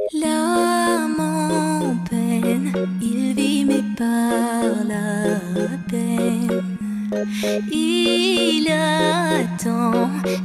L'âme en peine, il vit mais par la peine. Il attend